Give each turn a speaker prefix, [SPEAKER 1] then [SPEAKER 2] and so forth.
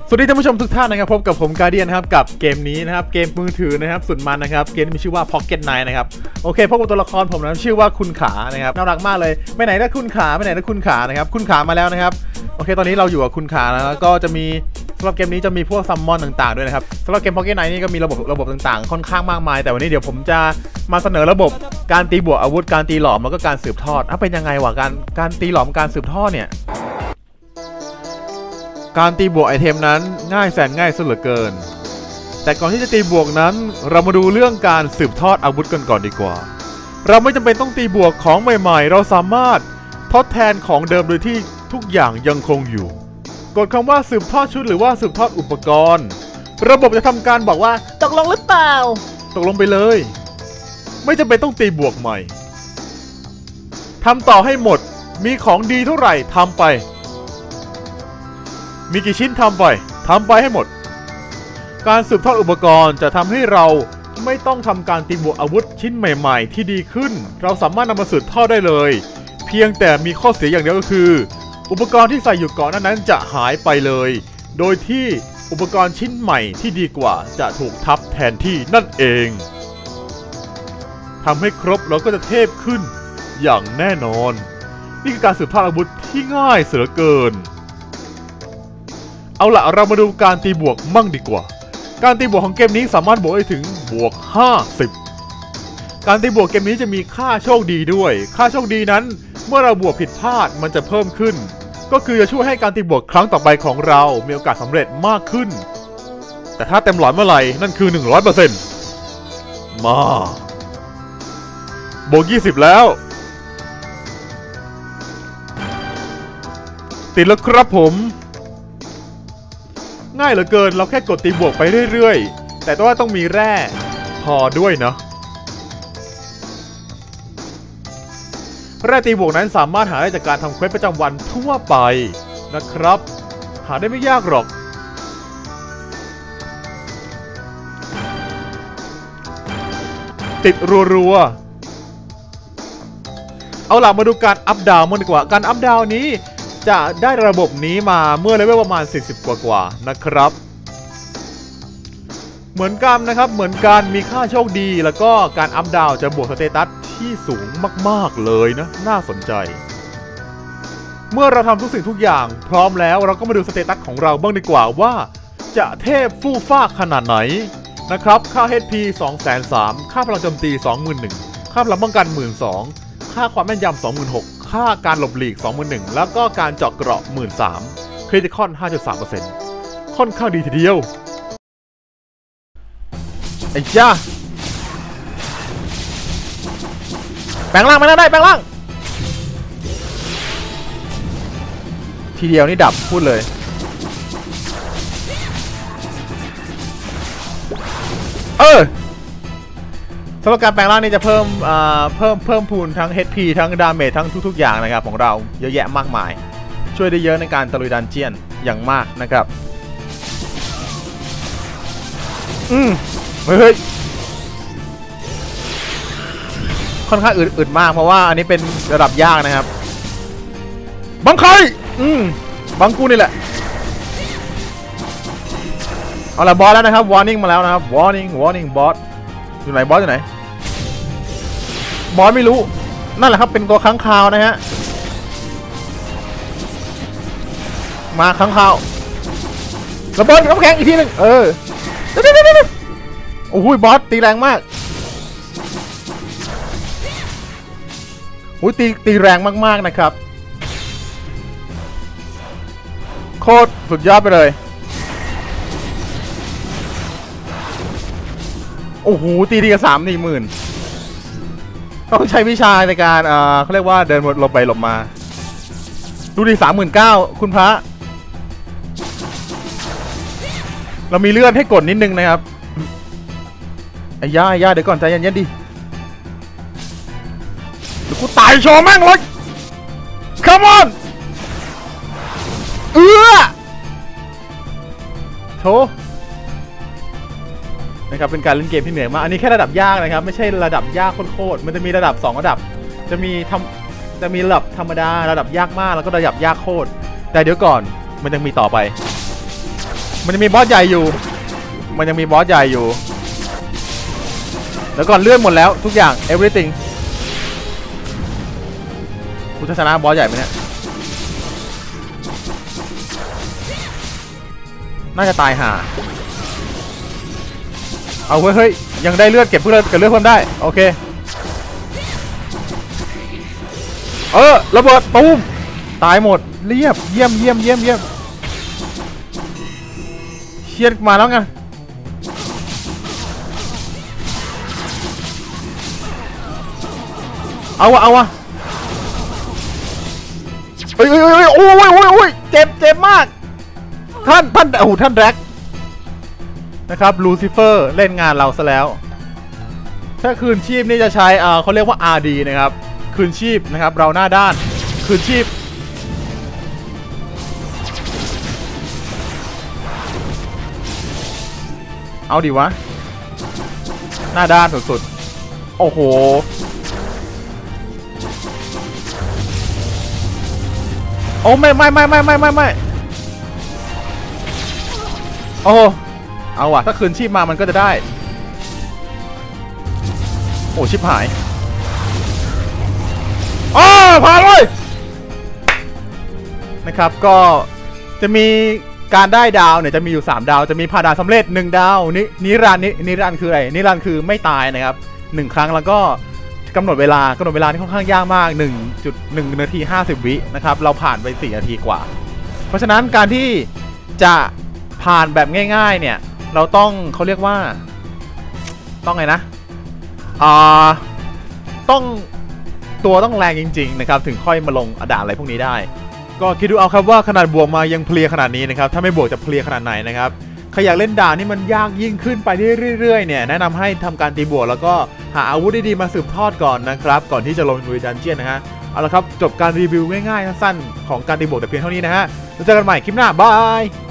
[SPEAKER 1] สวัสดีท่านผู้ชมทุกท่านนะครับพบกับผมการ์เดียนครับกับเกมนี้นะครับเกมมือถือนะครับสุดมันนะครับเกมที่มีชื่อว่า Pocket Knight นะครับโอเคพบกับตัวละครผมนะชื่อว่าคุณขานะครับน่ารักมากเลยไปไหนนะคุณขาไปไหนนะคุณขานะครับคุณขามาแล้วนะครับโอเคตอนนี้เราอยู่กับคุณขาแล้วก็จะมีสำหรับเกมนี้จะมีพวกซัมมอนต่างๆด้วยนะครับสำหรับเกม Pocket Knight นี่ก็มีระบบต่างๆค่อนข้างมากมายแต่วันนี้เดี๋ยวผมจะมาเสนอระบบการตีบวกอาวุธการตีหลอมแล้วก็การสืบทอดเป็นยังไงวะการตีหลอมการสืบทอดเนี่ยการตีบวกไอเทมนั้นง่ายแสนง่ายซะเหลือเกินแต่ก่อนที่จะตีบวกนั้นเรามาดูเรื่องการสืบทอดอาวุธกันก่อนดีกว่าเราไม่จำเป็นต้องตีบวกของใหม่ๆเราสามารถทดแทนของเดิมโดยที่ทุกอย่างยังคงอยู่กดคำว่าสืบทอดชุดหรือว่าสืบทอดอุปกรณ์ระบบจะทำการบอกว่าตกลงหรือเปล่าตกลงไปเลยไม่จำเป็นต้องตีบวกใหม่ทำต่อให้หมดมีของดีเท่าไหร่ทำไปมีกี่ชิ้นทำไปให้หมดการสืบทอดอุปกรณ์จะทำให้เราไม่ต้องทำการตีบวกอาวุธชิ้นใหม่ๆที่ดีขึ้นเราสามารถนำมาสืบทอดได้เลยเพียงแต่มีข้อเสียอย่างเดียวก็คืออุปกรณ์ที่ใส่อยู่ก่อนนั้นจะหายไปเลยโดยที่อุปกรณ์ชิ้นใหม่ที่ดีกว่าจะถูกทับแทนที่นั่นเองทำให้ครบเราก็จะเทพขึ้นอย่างแน่นอนนี่คือการสืบทอดอาวุธที่ง่ายเสือเกินเอาล่ะเรามาดูการตีบวกมั่งดีกว่าการตีบวกของเกมนี้สามารถบวกได้ถึงบวก50การตีบวกเกมนี้จะมีค่าโชคดีด้วยค่าโชคดีนั้นเมื่อเราบวกผิดพลาดมันจะเพิ่มขึ้นก็คือจะช่วยให้การตีบวกครั้งต่อไปของเรามีโอกาสสำเร็จมากขึ้นแต่ถ้าเต็มหลอดเมื่อไหร่นั่นคือ 100% มาบวก20แล้วติดแล้วครับผมง่ายเหลือเกินเราแค่กดตีบวกไปเรื่อยๆแต่ว่าต้องมีแร่พอด้วยนะแร่ตีบวกนั้นสามารถหาได้จากการทำเควสประจำวันทั่วไปนะครับหาได้ไม่ยากหรอกติดรัวๆเอาล่ะมาดูการอัพดาวน์มั่งดีกว่าการอัพดาวน์นี้จะได้ระบบนี้มาเมื่อเลเวลประมาณ40กว่านะครับเหมือนกันนะครับเหมือนกันมีค่าโชคดีแล้วก็การอัพดาวจะบวกสเตตัสที่สูงมากๆเลยนะน่าสนใจเมื่อเราทำทุกสิ่งทุกอย่างพร้อมแล้วเราก็มาดูสเตตัสของเราบ้างดีกว่าว่าจะเทพฟู่ฟ้าขนาดไหนนะครับค่า HP 230,000ค่าพลังโจมตี 21,000ค่าพลังป้องกัน 12,000ค่าความแม่นยำ 26,000ค่าการหลบหลีก 21,000แล้วก็การเจาะเกราะ 13,000คริติคอล 5.3% ค่อนข้างดีทีเดียวไอ้จ้าแปลงร่างมาแล้วได้แปลงร่างทีเดียวนี่ดับพูดเลยสำหรับการแปลงร่างนี่จะเพิ่มพูนทั้ง HP ทั้งดาเมจทั้งทุกๆอย่างนะครับของเราเยอะแยะมากมายช่วยได้เยอะในการตะลุยดันเจียนอย่างมากนะครับเฮ้ยค่อนข้างอึดมากเพราะว่าอันนี้เป็นระดับยากนะครับบังใครบังกูนี่แหละเอาละบอสแล้วนะครับ warning มาแล้วนะครับ warning บอสอยู่ไหนบอสอยู่ไหนบอสไม่รู้นั่นแหละครับเป็นตัวค้างคาวนะฮะมาค้างคาวระเบิดน้ำแข็งอีกทีหนึ่งโอ้โหบอสตีแรงมากโอ้ยตีแรงมากๆนะครับโคตรสุดยอดไปเลยโอ้โหตีกับ30,000ต้องใช้วิชาในการเขาเรียกว่าเดินหลบไปหลบมาดูดิ39,000คุณพระเรามีเลื่อนให้กดนิดนึงนะครับไอ้ย่าเดี๋ยวก่อนใจเย็นๆดิเดี๋ยวกูตายโชว์แม่งเลย come on โชว์นะครับเป็นการเล่นเกมที่เหนื่อยมากอันนี้แค่ระดับยากนะครับไม่ใช่ระดับยากโคตรมันจะมีระดับ2ระดับจะมีระดับธรรมดาระดับยากมากแล้วก็ระดับยากโคตรแต่เดี๋ยวก่อนมันยังมีต่อไปมันยังมีบอสใหญ่อยู่มันยังมีบอสใหญ่อยู่แล้วก่อนเลื่อนหมดแล้วทุกอย่าง everything กูจะชนะบอสใหญ่ไหมเนี่ยน่าจะตายห่าเอาเฮ้ยยังได้เลือดเก็บเพื่อนกับเลือดเพิ่มได้โอเคระเบิดตูมตายหมดเรียบเยี่ยมเชียร์มาแล้วไงเอาวะโอ้ยเจ็บมากท่านโอ้โหท่านแร็กนะครับลูซิเฟอร์เล่นงานเราซะแล้วถ้าคืนชีพนี่จะใช้เขาเรียกว่า RD นะครับคืนชีพนะครับเราหน้าด้านคืนชีพเอาดิวะหน้าด้านสุดๆโอ้โหโอ้ไม่โอ้เอาว่ะถ้าคืนชีพมามันก็จะได้โอ้ชิบหายผ่านเลยนะครับก็จะมีการได้ดาวเนี่ยจะมีอยู่3ดาวจะมีผ่านด่านสำเร็จ1ดาวนิรันดร์คืออะไรนิรันดร์คือไม่ตายนะครับ1ครั้งแล้วก็กำหนดเวลาที่ค่อนข้างยากมาก 1.1 นาที 50 วินะครับเราผ่านไป4นาทีกว่าเพราะฉะนั้นการที่จะผ่านแบบง่ายๆเนี่ยเราต้องเขาเรียกว่าต้องไงนะต้องแรงจริงๆนะครับถึงค่อยมาลงด่านอะไรพวกนี้ได้ก็คิดดูเอาครับว่าขนาดบวกมายังเพลียขนาดนี้นะครับถ้าไม่บวกจะเพลียขนาดไหนนะครับใครอยากเล่นด่านนี่มันยากยิ่งขึ้นไปเรื่อยๆเนี่ยแนะนำให้ทำการตีบวกแล้วก็หาอาวุธดีๆมาสืบทอดก่อนนะครับก่อนที่จะลงลุยดันเจี้ยนนะฮะเอาละครับจบการรีวิวง่ายๆสั้นๆของการตีบวกแต่เพียงเท่านี้นะฮะแล้วเจอกันใหม่คลิปหน้าบาย